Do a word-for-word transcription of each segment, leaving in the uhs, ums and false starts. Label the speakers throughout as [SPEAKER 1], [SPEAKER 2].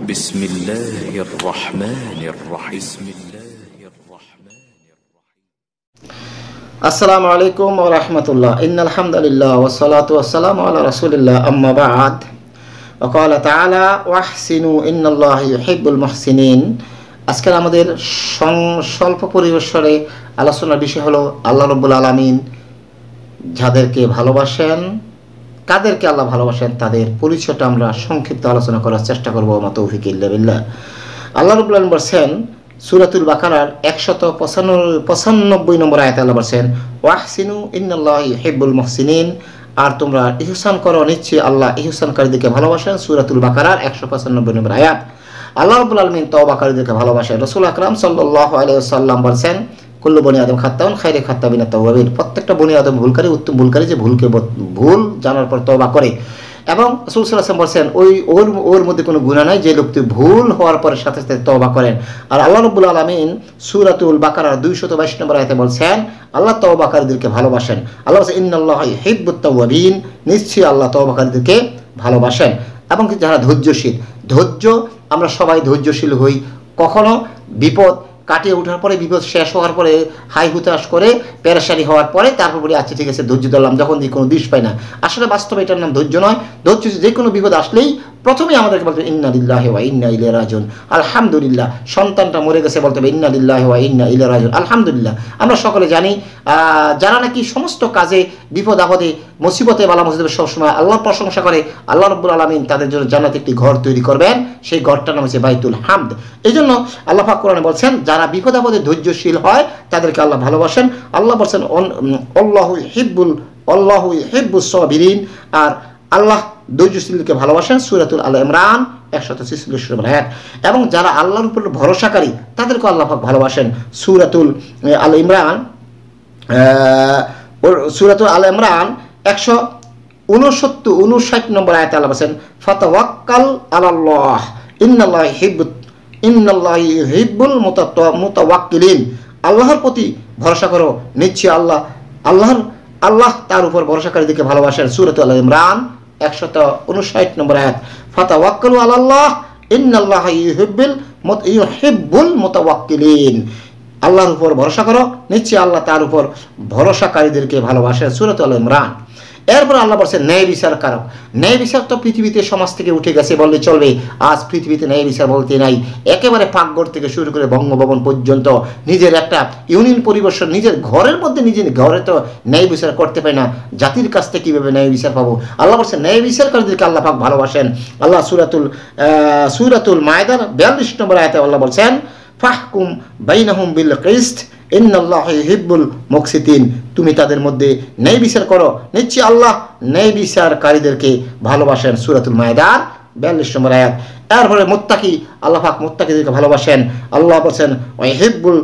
[SPEAKER 1] بسم الله الرحمن الرحيم بسم الله الرحمن الرحيم
[SPEAKER 2] السلام عليكم ورحمة الله إن الحمد لله والصلاة والسلام على رسول الله أما بعد وقال تعالى واحسنوا إن الله يحب المحسنين আজকে আমাদের স্বল্প পরিবেশরে আলোচনার বিষয় হলো আল্লাহ রাব্বুল আলামিন যাদেরকে ভালোবাসেন কাদেরকে আল্লাহ ভালোবাসেন তাদের পরিচয়টা আমরা সংক্ষিপ্ত আলোচনা করার চেষ্টা করব মা তৌফিক ইল্লা বিল্লাহ। আল্লাহ রাব্বুল আলামিন বলেন সূরাতুল বাকারার একশত পঁচানব্বই নম্বর আয়াতে আল্লাহ বলেন ওয়াহসিনু ইন্নাল্লাহা ইউহিব্বুল মুহসিনিন, আর তোমরা ইহসান করো, নিশ্চয়ই আল্লাহ ইহসানকারীদেরকে ভালোবাসেন। সূরাতুল বাকারার একশো পঁচানব্বই নম্বর আয়াত। আল্লাহ রাব্বুল আলামিন তওবাকারীদেরকে ভালোবাসেন। রাসূল আকরাম সাল্লাল্লাহু আলাইহি ওয়াসাল্লাম বলেন কুল্লু বনি আদম খাত্তাউন খায়রে খাত্তাবিনা তাওয়াবিন, প্রত্যেকটা বনি আদম ভুলকারী, উত্তম ভুলকারী যে ভুলকে ভুল জানার পর তওবা করে। এবং রাসূল সাল্লাল্লাহু আলাইহি ওয়াসাল্লাম বলেন ওই ওর ওর মধ্যে কোনো গুনাহ নাই যে লোকটি ভুল হওয়ার পরে সাথে সাথে তওবা করেন। আর আল্লাহ রাব্বুল আলামিন সূরাতুল বাকারার দুইশত বাইশ নম্বর আয়াতে বলেন আল্লাহ তওবাকারীদেরকে ভালোবাসেন। আল্লাহ বলেন ইন্নাল্লাহা ইউহিব্বুত তাওয়াবিন, নিশ্চয়ই আল্লাহ তওবাকারীদেরকে ভালোবাসেন। এবং যারা ধৈর্যশীল, ধৈর্য আমরা সবাই ধৈর্যশীল হই। কখনো বিপদ কাটিয়ে ওঠার পরে, বিপদ শেষ হওয়ার পরে হাই হুতাশ করে পেরেশানি হওয়ার পরে তারপর বলি আচ্ছা ঠিক আছে ধৈর্য ধরলাম, যখন দিয়ে কোনো দিশ পাই না। আসলে বাস্তবে এটার নাম ধৈর্য নয়। ধৈর্য যে কোনো বিপদ আসলেই প্রথমেই আমাদেরকে বলতে হবে ইন্না লিল্লাহি ওয়া ইন্না ইলাইহি রাজিউন, আলহামদুলিল্লাহ। সন্তানটা মরে গেছে বলতে হবে ইন্না লিল্লাহি ওয়া ইন্না ইলাইহি রাজিউন, আলহামদুলিল্লাহ। আমরা সকলে জানি যারা নাকি সমস্ত কাজে বিপদ আপদে মুসিবতে বালা মুসিবতে সবসময় আল্লাহর প্রশংসা করে, আল্লাহ রাব্বুল আলামিন তাদের জন্য জান্নাতে একটি ঘর তৈরি করবেন, সেই ঘরটার নাম হচ্ছে বাইতুল হামদ। এই জন্য আল্লাহ পাক কোরআনে বলছেন যারা বিপদ আপদে ধৈর্যশীল হয় তাদেরকে আল্লাহ ভালোবাসেন। আল্লাহ বলছেন আল্লাহু ইউহিব্বুল আল্লাহু ইউহিব্বুস সাবিরিন, আর আল্লাহ ধৈর্যশীলকে ভালোবাসেন। সূরাতুল আল ইমরান একশত ছেচল্লিশ নম্বর আয়াত। এবং যারা আল্লাহর উপর ভরসাকারী তাদেরকে আল্লাহ পাক ভালোবাসেন। সূরাতুল আল ইমরান সূরাতুল আল ইমরান একশো ঊনসত্তর ঊনষাট নম্বর আয়াতে আল্লাহ বলেন ফাতাওয়াক্কাল আলাল্লাহ ইন্নাল্লাহা ইউহিব্বুত ইন্নাল্লাহা ইউহিব্বুল মুতাওয়াক্কিলিন, আল্লাহর প্রতি ভরসা করো, নিশ্চয়ই আল্লাহ আল্লাহর আল্লাহ তার উপর ভরসাকারীদেরকে ভালোবাসেন। সূরাতুল আল ইমরান একশত ঊনষাট নম্বর আয়াত। ফাতাওয়াক্কালু আলাল্লাহ ইন্নাল্লাহা ইউহিব্বুল ইউহিব্বুল মুতাওয়াক্কিলিন, আল্লাহর উপর ভরসা করো, নিশ্চয়ই আল্লাহ তার উপর ভরসাকারীদেরকে ভালোবাসেন। সূরাতুল আল ইমরান। এরপর আল্লাহ বলছেন ন্যায় বিচার কারক। ন্যায় বিচার তো পৃথিবীতে সমাজ থেকে উঠে গেছে বললে চলবে। আজ পৃথিবীতে ন্যায় বিচার বলতে নাই। একেবারে পাকঘর থেকে শুরু করে বঙ্গভবন পর্যন্ত নিজের একটা ইউনিয়ন পরিবেশন, নিজের ঘরের মধ্যে নিজের ঘরে তো ন্যায় বিচার করতে পারে না, জাতির কাছ থেকে কীভাবে ন্যায় বিচার পাবো? আল্লাহ বলছেন ন্যায় বিচারকারীদেরকে আল্লাহ পাক ভালোবাসেন। আল্লাহ সূরাতুল সূরাতুল মায়দার বিয়াল্লিশ নম্বর আয়াতে আল্লাহ বলছেন ফাহকুম বাইনাহুম বিল কিসত ইন্নাল্লাহা ইউহিব্বুল মুকসিতিন, তুমি তাদের মধ্যে ন্যায় বিচার করো, নিশ্চয়ই আল্লাহ ন্যায় বিচারকারীদেরকে ভালোবাসেন। সূরাতুল মায়দার বিয়াল্লিশ নম্বর আয়াত। এরপরে মুত্তাকি, আল্লাহ পাক মুত্তাকিদেরকে ভালোবাসেন। আল্লাহ বলেন ওয়াইহিব্বুল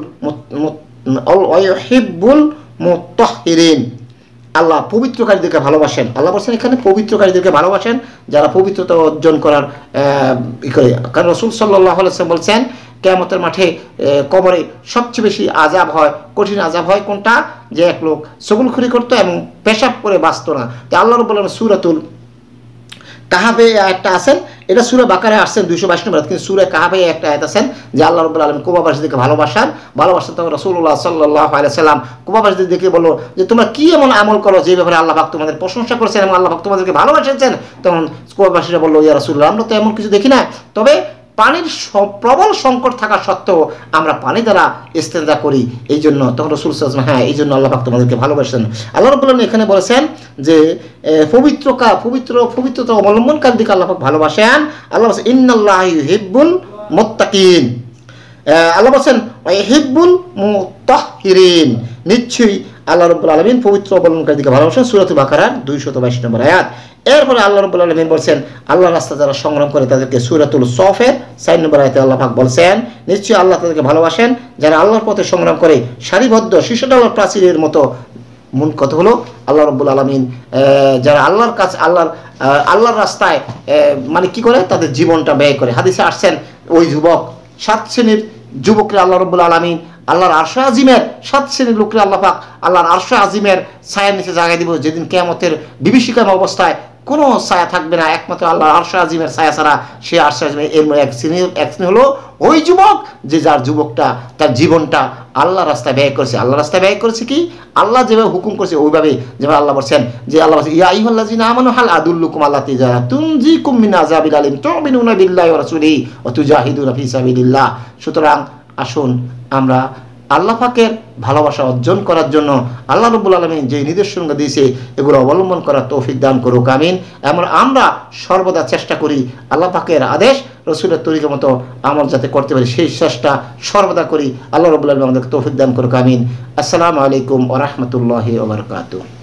[SPEAKER 2] ওয়াইহিব্বুল মুতাহহিরিন, আল্লাহ পবিত্রকারীদেরকে ভালোবাসেন। আল্লাহ বলেন এখানে পবিত্রকারীদেরকে ভালোবাসেন যারা পবিত্রতা অর্জন করার ই করে। কারণ রাসূল সাল্লাল্লাহু আলাইহি ওয়াসাল্লাম বলেন কিয়ামতের মাঠে কবরে সবচেয়ে বেশি আযাব হয়, কঠিন আযাব হয় কোনটা? যে এক লোক ছগলখুরি করতো এবং পেশাব করে বাঁচত না। তো আল্লাহ রাব্বুল আলামিন সূরাতুল কাহাফে একটা আছেন, এটা সূরা বাকারায় আসছেন দুইশো বাইশ নম্বর, কিন্তু সূরা কাহাফে একটা আয়াত আছেন যে আল্লাহ রাব্বুল আলামিন কুবাবাসীদেরকে ভালোবাসান ভালোবাসেন তখন রাসূলুল্লাহ সাল্লাল্লাহু আলাইহি ওয়াসাল্লাম কুবাবাসীদের দেখে বলল যে তোমরা কি এমন আমল করো যে ব্যাপারে আল্লাহ পাক তোমাদের প্রশংসা করেছেন এবং আল্লাহ পাক তোমাদেরকে ভালোবাসেন? তখন কুবাবাসীরা বলল ইয়া রাসূলুল্লাহ আমরা তো এমন কিছু দেখি না, তবে পানির প্রবল সংকট থাকা সত্ত্বেও আমরা পানি দ্বারা ইস্তেঞ্জা করি, এই জন্য। তখন রাসূল সাল্লাল্লাহু আলাইহি ওয়াসাল্লাম হ্যাঁ এই জন্য আল্লাহ পাক তোমাদেরকে ভালোবাসেন। আল্লাহ রাব্বুল আলামিন এখানে বলেছেন যে পবিত্রকা পবিত্র পবিত্রতা অবলম্বনকারীদেরকে আল্লাহ পাক ভালোবাসেন। আল্লাহ বলেছেন ইন্নাল্লাহা ইউহিব্বুল মুত্তাকিন, আল্লাহ বলেছেন ওয়াইহিব্বুল মুতাহহিরিন, নিশ্চয়ই আল্লাহ রাব্বুল আলামিন পবিত্র অবলম্বনকারীদেরকে ভালোবাসেন। সূরাতুল বাকারার দুইশত বাইশ নম্বর আয়াত। এরপরে আল্লাহ রাব্বুল আলামিন বলেছেন আল্লাহর রাস্তায় যারা সংগ্রাম করে তাদেরকে সূরাতুল সফের চার নম্বর আয়াতে আল্লাহ পাক বলেছেন নিশ্চয়ই আল্লাহ তাদেরকে ভালোবাসেন যারা আল্লাহর পথে সংগ্রাম করে সারিবদ্ধ শীর্ষডালার প্রাচীরের মতো। মূল কথা হলো আল্লাহ রাব্বুল আলামিন যারা আল্লাহর কাছে আল্লাহর আল্লাহর রাস্তায় মানে কি করে তাদের জীবনটা ব্যয় করে। হাদিসে আসছেন ওই যুবক সাত শ্রেণীর যুবকরা আল্লাহ রাব্বুল আলামিন আল্লাহর আরশে আজিমের সাত শ্রেণীর লোকরা আল্লাহ পাক আল্লাহর আরশে আজিমের ছায়ার নিচে জায়গা দিব যেদিন কিয়ামতের বিভীষিকাময় অবস্থায় কোনো ছায়া থাকবে না একমাত্র আল্লাহ আরশ আজিমের ছায়া ছাড়া। সে আরশ আজিমের এর মধ্যে এক শ্রেণী এক শ্রেণী হলো ওই যুবক যে যার যুবকটা তার জীবনটা আল্লাহ রাস্তায় ব্যয় করেছে। আল্লাহ রাস্তায় ব্যয় করেছে কি, আল্লাহ যেভাবে হুকুম করেছে ওইভাবে, যেভাবে আল্লাহ বলছেন যে আল্লাহ বলছেন ইয়া আইয়ুহাল্লাযিনা আমানু হাল আদুল্লুকুম আলা তিজারা তুনজিকুম মিন আযাবিল আলিম তু'মিনুনা বিল্লাহি ওয়া রাসূলিহি ওয়া তুজাহিদুনা ফি সাবিলিল্লাহ। সুতরাং আসুন আমরা আল্লাহ পাকের ভালোবাসা অর্জন করার জন্য আল্লাহ রাব্বুল আলামিন যে নির্দেশনা দিয়েছে এগুলো অবলম্বন করার তৌফিক দান করুক, আমিন। এমন আমরা সর্বদা চেষ্টা করি আল্লাহ পাকের আদেশ রসুলের তরিকা মতো আমল যাতে করতে পারি সেই চেষ্টা সর্বদা করি। আল্লাহ রাব্বুল আলামিন আমাদেরকে তৌফিক দান করুক, আমিন। আসসালামু আলাইকুম ওয়া রাহমাতুল্লাহি ওয়া বারাকাতুহু।